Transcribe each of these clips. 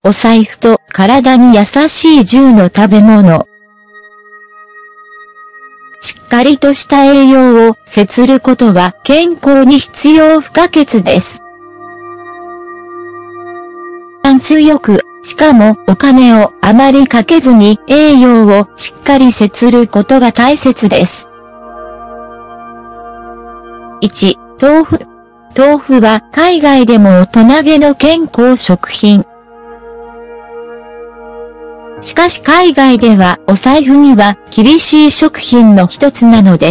お財布と体に優しい10の食べ物。しっかりとした栄養を摂ることは健康に必要不可欠です。バランスよく、しかもお金をあまりかけずに栄養をしっかり摂ることが大切です。1、豆腐。豆腐は海外でも大人げの健康食品。しかし海外ではお財布には厳しい食品の一つなのです。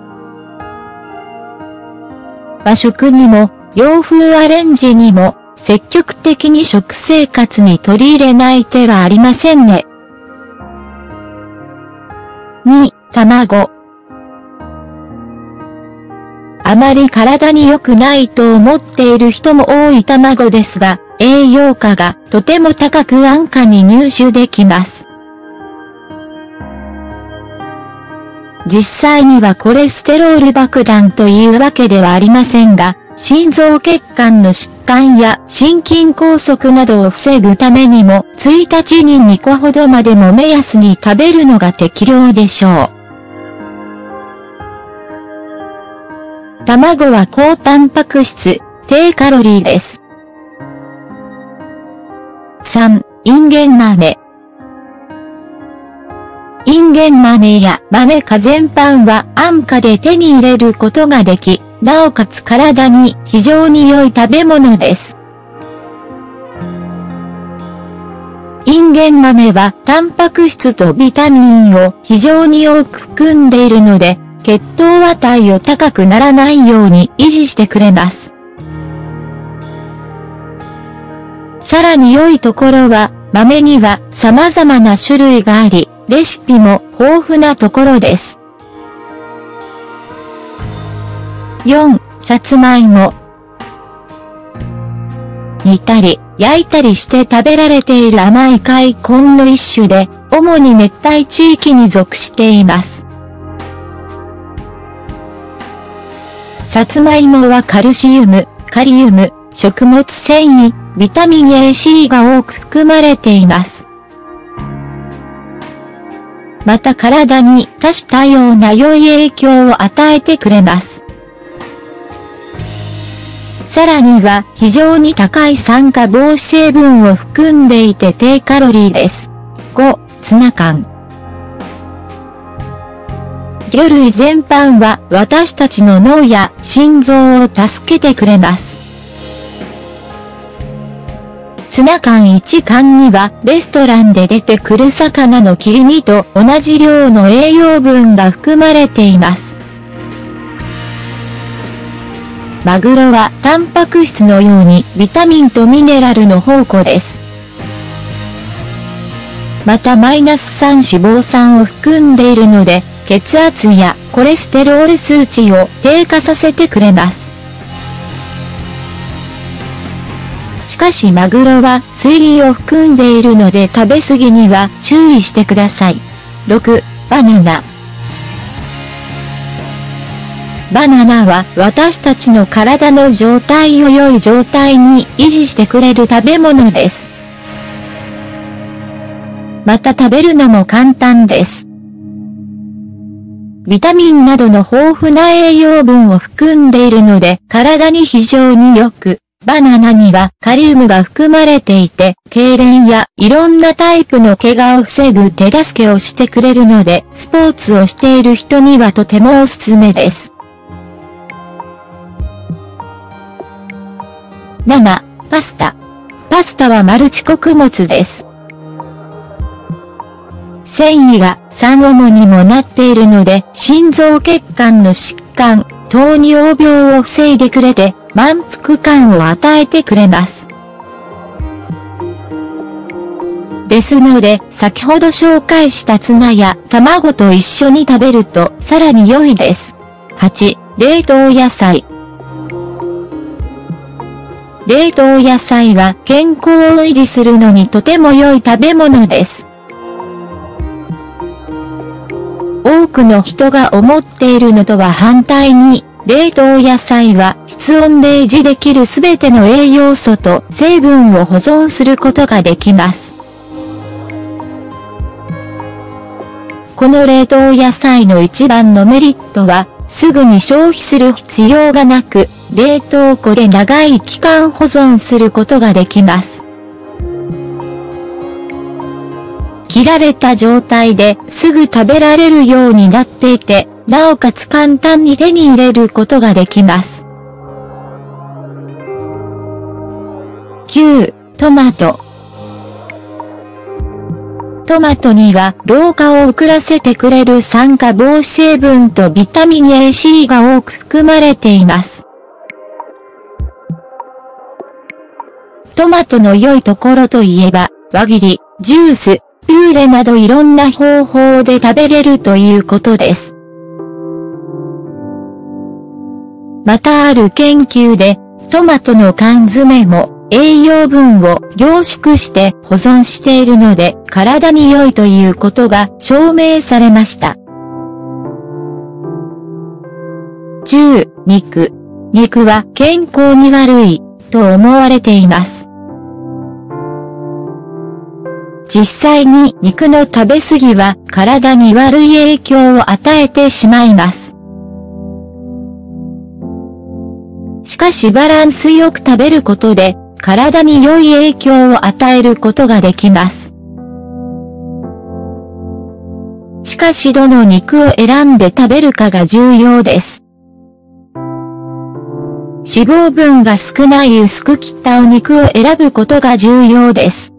和食にも洋風アレンジにも積極的に食生活に取り入れない手はありませんね。2、卵。あまり体に良くないと思っている人も多い卵ですが、栄養価がとても高く安価に入手できます。実際にはコレステロール爆弾というわけではありませんが、心臓血管の疾患や心筋梗塞などを防ぐためにも、1日に2個ほどまでも目安に食べるのが適量でしょう。卵は高タンパク質、低カロリーです。3、インゲン豆。インゲン豆や豆科全般は安価で手に入れることができ、なおかつ体に非常に良い食べ物です。インゲン豆はタンパク質とビタミンを非常に多く含んでいるので、血糖値を高くならないように維持してくれます。さらに良いところは、豆には様々な種類があり、レシピも豊富なところです。4、さつまいも。煮たり、焼いたりして食べられている甘い塊根の一種で、主に熱帯地域に属しています。さつまいもはカルシウム、カリウム、食物繊維、ビタミン A、C が多く含まれています。また体に多種多様な良い影響を与えてくれます。さらには非常に高い酸化防止成分を含んでいて低カロリーです。5、ツナ缶。魚類全般は私たちの脳や心臓を助けてくれます。ツナ缶1缶にはレストランで出てくる魚の切り身と同じ量の栄養分が含まれています。マグロはタンパク質のようにビタミンとミネラルの宝庫です。またマイナス3脂肪酸を含んでいるので、血圧やコレステロール数値を低下させてくれます。しかしマグロは水銀を含んでいるので食べ過ぎには注意してください。6、バナナ。バナナは私たちの体の状態を良い状態に維持してくれる食べ物です。また食べるのも簡単です。ビタミンなどの豊富な栄養分を含んでいるので体に非常に良く、バナナにはカリウムが含まれていて、痙攣やいろんなタイプの怪我を防ぐ手助けをしてくれるので、スポーツをしている人にはとてもおすすめです。7、パスタ。パスタはマルチ穀物です。繊維が3主にもなっているので、心臓血管の疾患、糖尿病を防いでくれて、満腹感を与えてくれます。ですので、先ほど紹介したツナや卵と一緒に食べるとさらに良いです。8、冷凍野菜。冷凍野菜は健康を維持するのにとても良い食べ物です。多くの人が思っているのとは反対に、 冷凍野菜は室温で維持できるすべての栄養素と成分を保存することができます。この冷凍野菜の一番のメリットは、すぐに消費する必要がなく、冷凍庫で長い期間保存することができます。切られた状態ですぐ食べられるようになっていて、なおかつ簡単に手に入れることができます。9. トマト。トマトには老化を遅らせてくれる酸化防止成分とビタミン A、C が多く含まれています。トマトの良いところといえば、輪切り、ジュース、ピューレなどいろんな方法で食べれるということです。またある研究で、トマトの缶詰も栄養分を凝縮して保存しているので体に良いということが証明されました。10. 肉。肉は健康に悪いと思われています。実際に肉の食べ過ぎは体に悪い影響を与えてしまいます。しかしバランスよく食べることで体に良い影響を与えることができます。しかしどの肉を選んで食べるかが重要です。脂肪分が少ない薄く切ったお肉を選ぶことが重要です。